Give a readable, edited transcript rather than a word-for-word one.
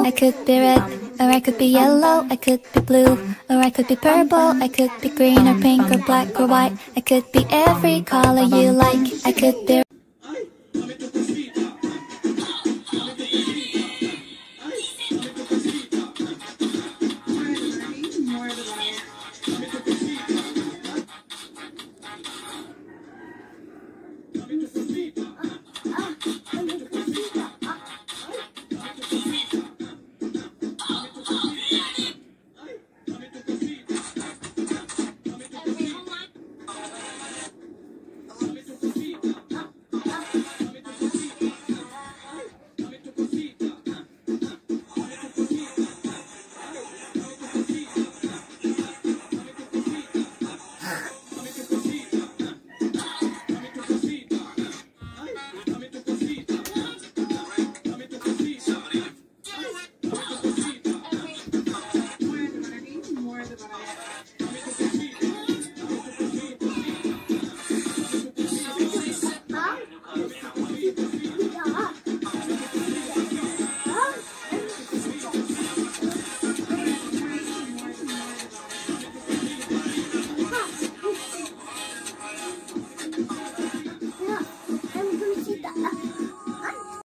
I could be red, or I could be yellow, I could be blue, or I could be purple, I could be green or pink or black or white. I could be every color you like. I could be